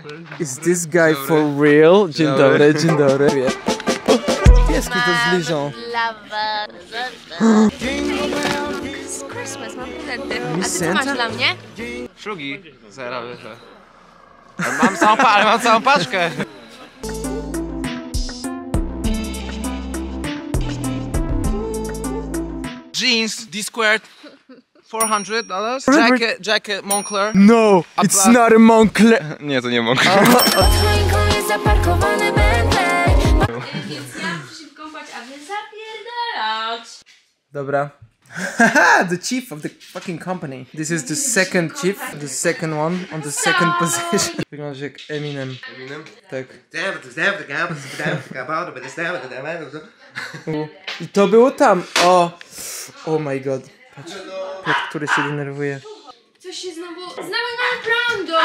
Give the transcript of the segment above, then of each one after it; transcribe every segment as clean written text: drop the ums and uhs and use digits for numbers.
Is this guy for real? Dzień dobry, dzień dobry. Pieski to zliżą. Christmas, mam prezenty. A ty co Santa? masz dla mnie? Szlugi. Zera, wyżej. Ale mam całą paczkę. Jeans, D-squared. $400. Jacket Moncler. No, it's not a Moncler. Nie, to nie Moncler. Pod choinką jest zaparkowany Bentley. Więc ja muszę się kąpać, a wy zapierdalać. Dobra. The chief of the fucking company. This is the second chief, the second one on the second position. Wyglądasz jak Eminem. Eminem? Tak. I to było tam. O! Oh my god. Patrz. Piotr, który się denerwuje. Coś się znowu mamy prądu!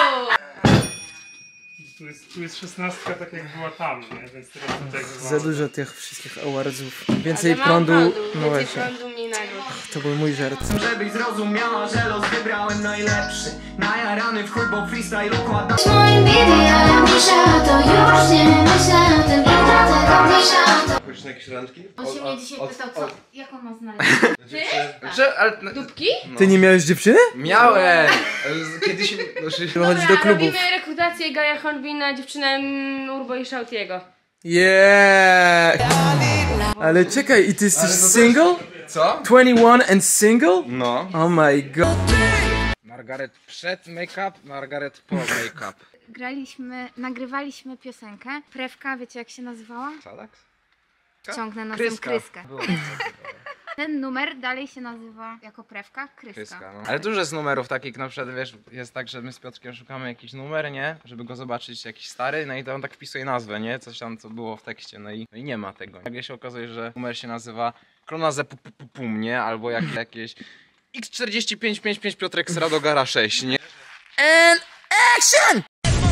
Tu jest 16 tak jak była tam, nie? Więc teraz tutaj Za dużo tych wszystkich awardsów. Więcej Ale prądu. mało No więcej właśnie. prądu, mniej nagród. To był mój żart. Żebyś zrozumiała, że los wybrałem najlepszy. Najarany w chuj, bo freestyle układa. W moim BDI mniejsza to już nie myślę o tym i dlatego mniejsza to. Chodzisz na jakieś randki? On się mnie dzisiaj pytał, jak on ma znaleźć. Dupki? Ty nie miałeś dziewczyny? Miałem! Kiedyś... Wychodzić do klubów. Robimy rekrutację Gaja Hornby na dziewczynę Urbo i Shautiego. Yeah! Ale czekaj, i ty jesteś single? Co? 21 and single? No. Oh my god. Margaret przed make-up, Margaret po make-up. Nagrywaliśmy piosenkę. Prewka, wiecie jak się nazywała? Salaks? Ciągnę nosem Kryska. Kryskę. Ten numer dalej się nazywa jako Prewka Kryska. Kryska, no. Ale dużo jest numerów takich, na przykład wiesz, jest tak, że my z Piotrkiem szukamy jakiś numer, nie? Żeby go zobaczyć jakiś stary, no i to on tak wpisuje nazwę, nie? Coś tam co było w tekście, no i nie ma tego. Nagle się okazuje, że numer się nazywa Klonaze Pum, nie? Albo jakieś X45555 Piotrek z Radogara 6, nie? And action!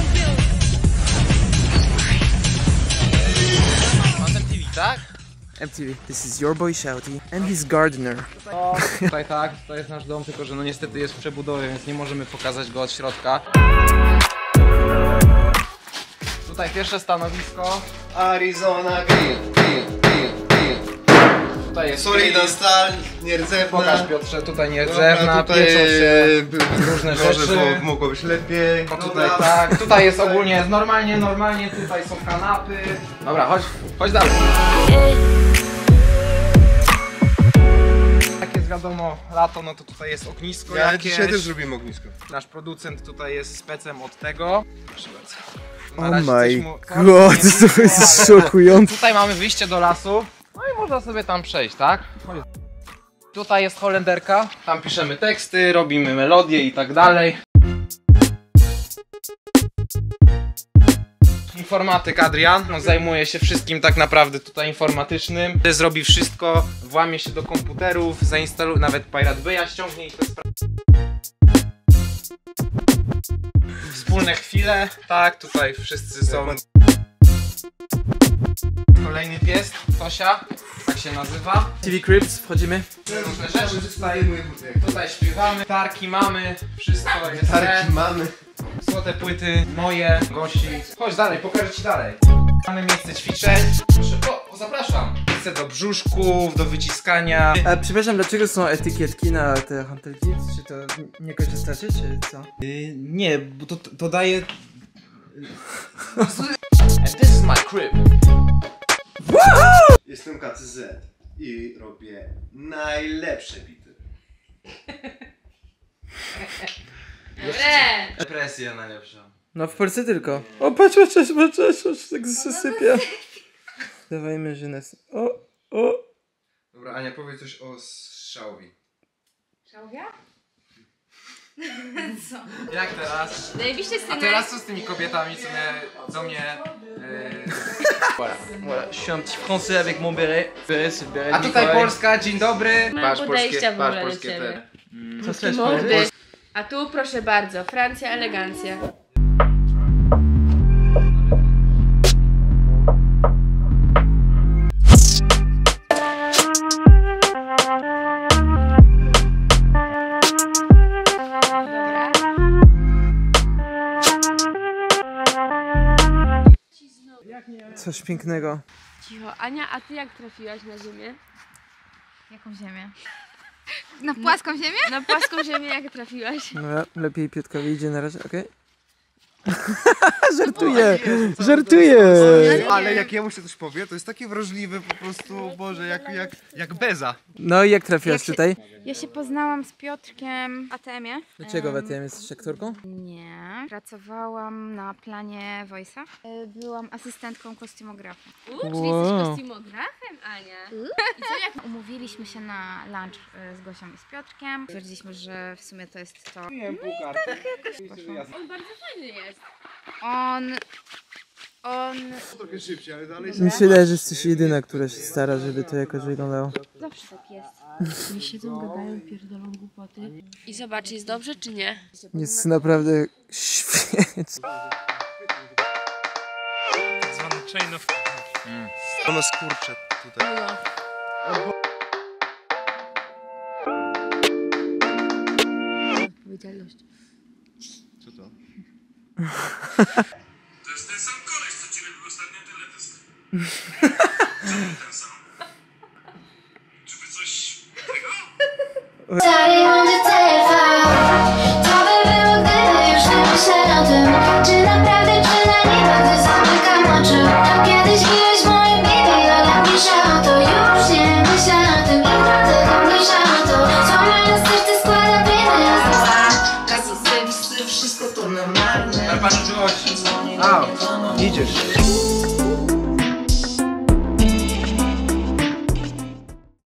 TV, tak? MTV, this is your boy Shouty and his gardener. O, tutaj tak, to jest nasz dom, tylko że no niestety jest w przebudowie, więc nie możemy pokazać go od środka. Tutaj pierwsze stanowisko. Arizona Grill. Tutaj jest Solidna stal, nierdzewna. Pokaż Piotrze, tutaj nierdzewna, tutaj pieczą się różne rzeczy. Może mogło być lepiej. No tutaj tak, tutaj jest ogólnie normalnie, tutaj są kanapy. Dobra, chodź dalej. Jak jest wiadomo lato, no to tutaj jest ognisko Ja jakieś. dzisiaj też zrobimy ognisko. Nasz producent tutaj jest specem od tego. Proszę bardzo. Na Oh razie coś my mu- god, nie to jest ale- szokujące. Tutaj mamy wyjście do lasu. No i można sobie tam przejść, tak? Tutaj jest holenderka. Tam piszemy teksty, robimy melodie i tak dalej. Informatyk Adrian, no zajmuje się wszystkim tak naprawdę tutaj informatycznym. Zrobi wszystko, włamie się do komputerów, zainstaluje, nawet Pirate Bay'a ściągnie i to Wspólne chwile, tak, tutaj wszyscy są. Kolejny pies, Tosia, tak się nazywa. TV Cribs, wchodzimy. Różne rzeczy tutaj śpiewamy, tarki mamy, wszystko jest Tarki mamy. złote płyty, moje, Gosi. Chodź dalej, pokażę ci dalej. Mamy miejsce ćwiczeń. Proszę, zapraszam. Miejsce do brzuszków, do wyciskania. Przepraszam, dlaczego są etykietki na te hantelki? Czy to nie korzystacie, czy co? Nie, bo to daje... And this is my crib. Jestem KCZ i robię najlepsze bity. Presja najlepsza. No w Polsce tylko. O, patrz, tak zasypia. Dawajmy, że nas... O. Dobra, Ania, powiedz coś o Xiaomi. Szałwia? Jak teraz? Zajebiście A synek. teraz co z tymi kobietami, co mnie... Voilà, je suis un petit français avec mon béret. Béret, c'est le béret A de tutaj Mikołaj. Polska, dzień dobry. Mam podejścia w ogóle do ciebie. Co chcesz Mordy. powiedzieć? A tu proszę bardzo, Francja, elegancja. Coś pięknego. Cicho. Ania, a ty jak trafiłaś na ziemię? Jaką ziemię? Na płaską ziemię? Na płaską ziemię jak trafiłaś? Dobra, lepiej Piotka wyjdzie na razie, okej? Żartuję! Żartuję! Ale jak ja muszę coś powie, to jest takie wrażliwe po prostu, Boże, jak beza. No i jak trafiłaś tutaj? Ja się poznałam z Piotrkiem w ATM-ie. Dlaczego w ATM jesteś aktorką? Nie. Pracowałam na planie Voice'a. Byłam asystentką kostiumografa. Czyli Wow. jesteś kostiumografem, Ania. I co jak umówiliśmy się na lunch z Gosią i z Piotrkiem. Stwierdziliśmy, że w sumie to jest to. On bardzo fajny jest. On... Trochę szybciej, ale dalej Mi się wydaje, że jesteś jedyna, która się stara, żeby to jakoś wyglądało. Zawsze tak jest. Oni siedzą, gadają, pierdolą głupoty. I zobacz, jest dobrze czy nie? Jest naprawdę świetnie. Tak zwany chain of... Ono skurcze tutaj. Odpowiedzialność. Co to? To jest ten sam koleś, co ci robił ostatnio teledysk. Ten sam. Czyby coś tego? Stary będzie trwał. To by było, gdyby już nie myślę o tym. Czy naprawdę, czy na niebo, gdy zamykam oczy. To kiedyś byłeś moim baby, ale mniejsza o to. Już nie myślę o tym i dlatego mniejsza o to. Złamane serce składa winy. Tak jest, wszystko to normalne. Idziesz.